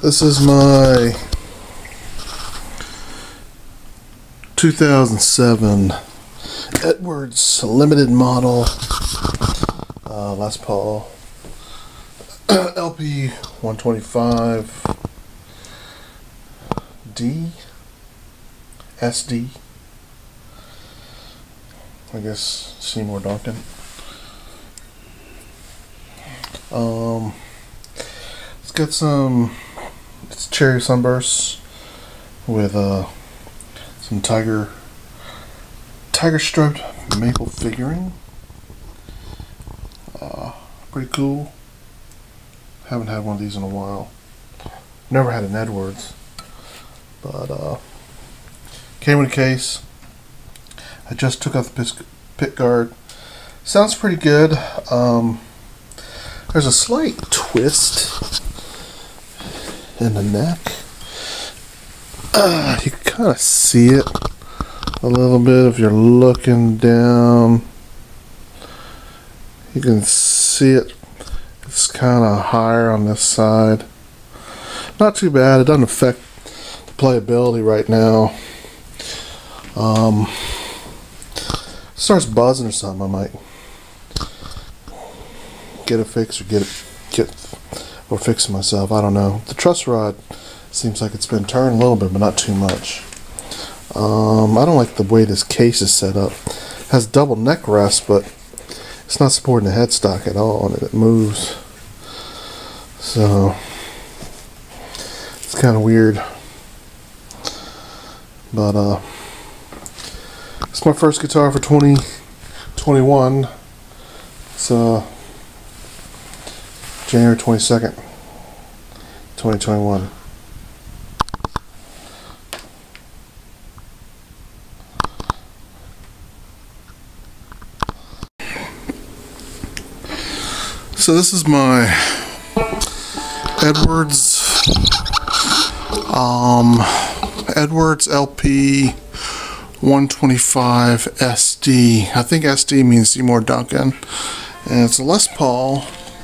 This is my 2007 Edwards limited model Les Paul LP-125D SD. I guess Seymour Duncan. It's got it's cherry sunbursts with some tiger striped maple figuring. Pretty cool. Haven't had one of these in a while. Never had an Edwards, but came with a case. I just took off the pick guard. Sounds pretty good. There's a slight twist in the neck. You can kind of see it a little bit if you're looking down. You can see it. It's kind of higher on this side. Not too bad. It doesn't affect the playability right now. Starts buzzing or something, I might get it fixed or fix it myself. I don't know. The truss rod seems like it's been turned a little bit, but not too much. I don't like the way this case is set up. It has double neck rest, but it's not supporting the headstock at all, and it moves. So it's kind of weird. But it's my first guitar for 2021. It's January 22nd, 2021. So this is my Edwards LP-125SD. I think SD means Seymour Duncan, and it's a Les Paul.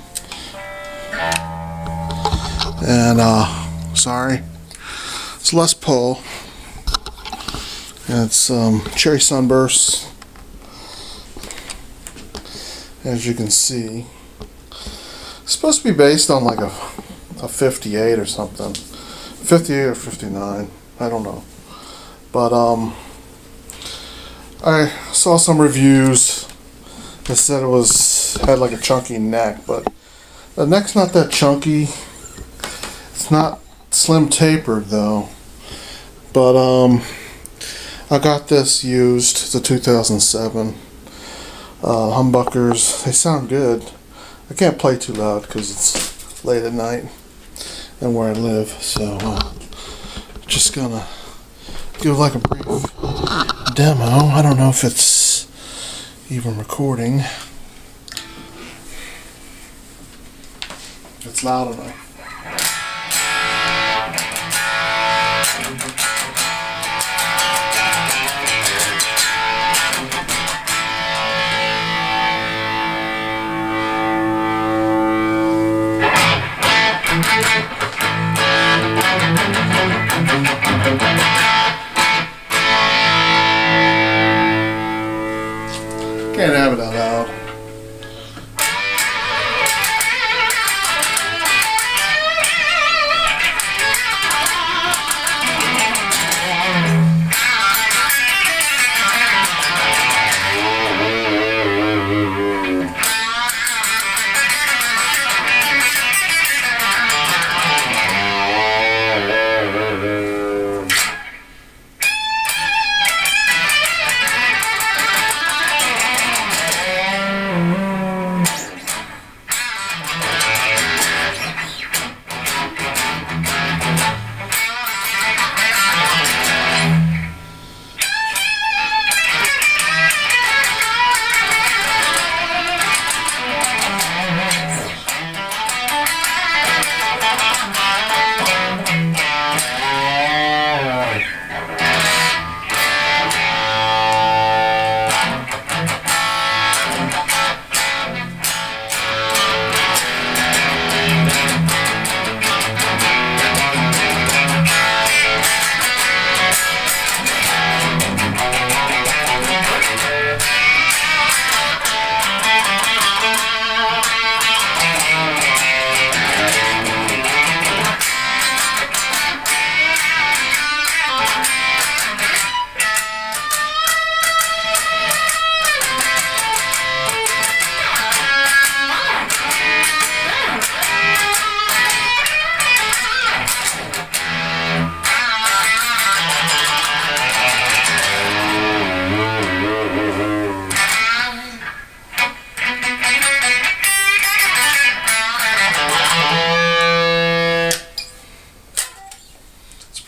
And sorry, it's Les Paul, and it's cherry sunbursts, as you can see. It's supposed to be based on like a 58 or something, 58 or 59, I don't know. But I saw some reviews that said it had like a chunky neck, but the neck's not that chunky. It's not slim tapered though. But I got this used. It's a 2007 humbuckers. They sound good. I can't play too loud because it's late at night and where I live, so just gonna give like a brief demo. I don't know if it's even recording. It's loud enough. Can't have it that loud.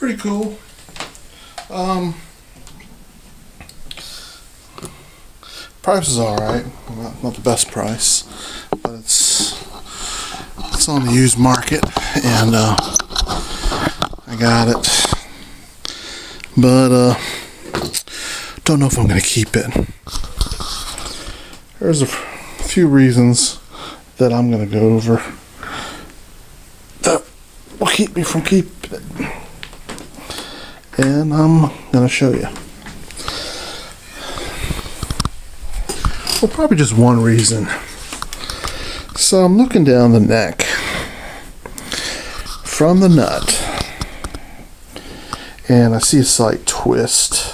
pretty cool. Price is alright. Not the best price, but it's on the used market, and I got it. But don't know if I'm gonna keep it. There's a few reasons that I'm gonna go over that will keep me from keeping it, and I'm gonna show you. Well, probably just one reason. So I'm looking down the neck from the nut, and I see a slight twist.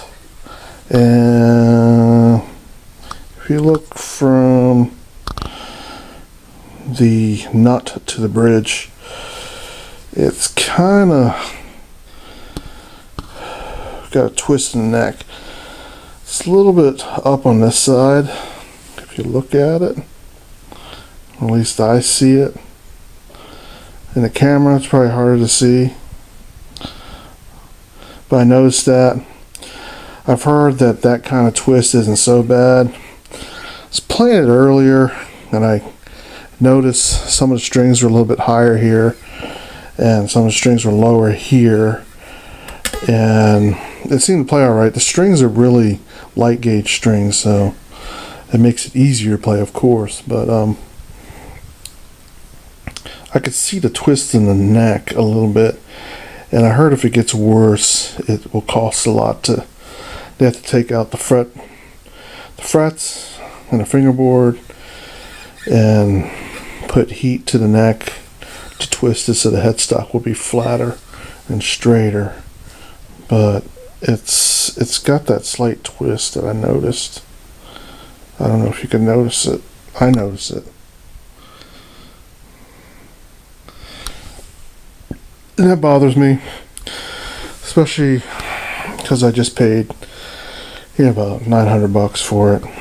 And if you look from the nut to the bridge, it's kind of got a twist in the neck. It's a little bit up on this side. If you look at it, at least I see it. In the camera it's probably harder to see, but I noticed that. I've heard that that kind of twist isn't so bad. I was playing it earlier and I noticed some of the strings were a little bit higher here and some of the strings were lower here, and it seemed to play alright. The strings are really light gauge strings, so it makes it easier to play, of course, but I could see the twist in the neck a little bit, and I heard if it gets worse it will cost a lot. They have to take out the frets and the fingerboard and put heat to the neck to twist it so the headstock will be flatter and straighter, but it's got that slight twist that I noticed. I don't know if you can notice it. I notice it. And that bothers me, especially because I just paid about $900 for it,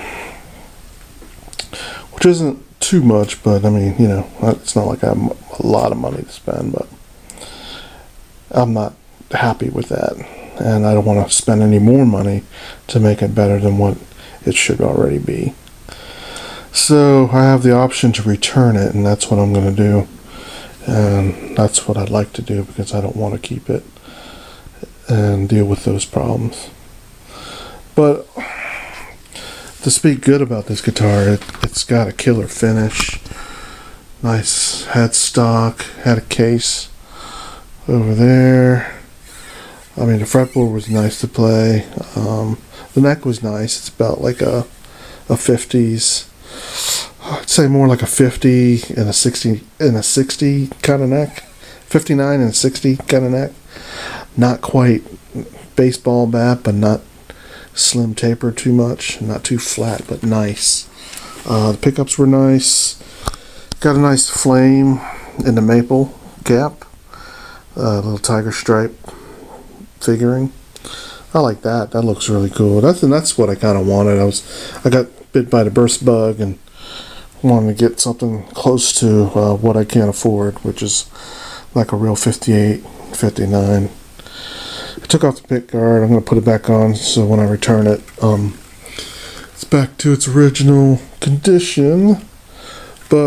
which isn't too much, but I mean, you know, it's not like I have a lot of money to spend, but I'm not happy with that, and I don't want to spend any more money to make it better than what it should already be. So I have the option to return it, and that's what I'm going to do, and that's what I'd like to do because I don't want to keep it and deal with those problems. But to speak good about this guitar, it's got a killer finish, nice headstock, had a case over there. I mean, the fretboard was nice to play. The neck was nice. It's about like a 50s. I'd say more like a 50 and a 60 and a 60 kind of neck. 59 and 60 kind of neck. Not quite baseball bat, but not slim taper too much. Not too flat, but nice. The pickups were nice. Got a nice flame in the maple gap. Little tiger stripe figuring. I like that. That looks really cool. That's what I kind of wanted. I got bit by the burst bug and wanted to get something close to what I can't afford, which is like a real 58, 59. I took off the pick guard. I'm going to put it back on so when I return it, it's back to its original condition. But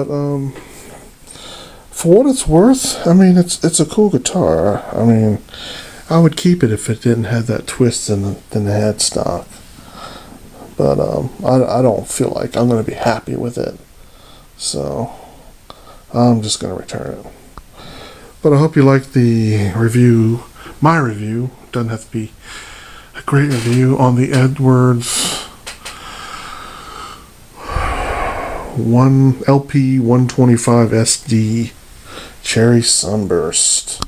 for what it's worth, I mean, it's a cool guitar. I mean, I would keep it if it didn't have that twist in the headstock. But I don't feel like I'm going to be happy with it. So I'm just going to return it. But I hope you liked the review. My review. Doesn't have to be a great review on the Edwards LP-125SD Cherry Sunburst.